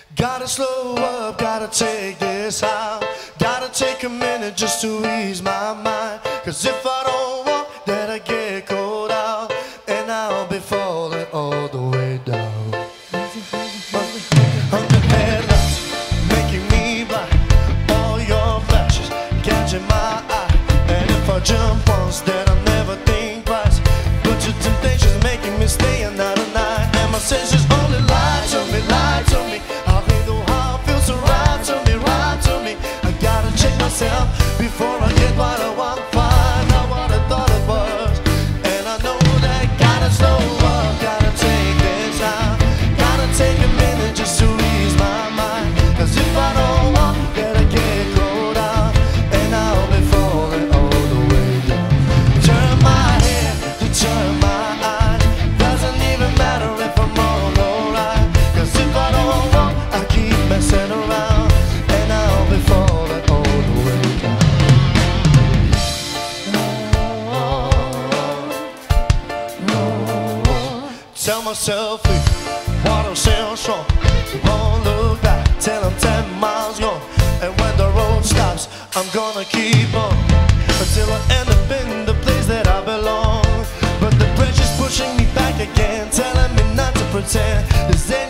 Gotta slow up, gotta take this out. Gotta take a minute just to ease my mind. Cause if I don't walk, then I get cold out, and I'll be falling all the way down. Under headlights, making me blind. All your flashes catching my eye. And if I jump once, then I'll never think twice. But your temptation's making me stay another night. And my senses only lie to me, lie to me. I think the how it feels to ride to me, ride to me. I gotta check myself before I get what I want. Find out what I thought it was. And I know that gotta slow up, gotta take this out. Gotta take a minute just to ease my mind. Cause if I don't walk, then I get cold out, and I'll be falling all the way down. Turn my head to turn my eyes. Doesn't even matter if I'm wrong or right. Cause if I don't walk, I keep messing around, and I'll be falling all the way down. Tell myself what I'm saying strong. Won't look back till I'm 10 miles gone. And when the road stops, I'm gonna keep on until I end up in the place that I belong. But the pressure's pushing me back again, telling me not to pretend there's any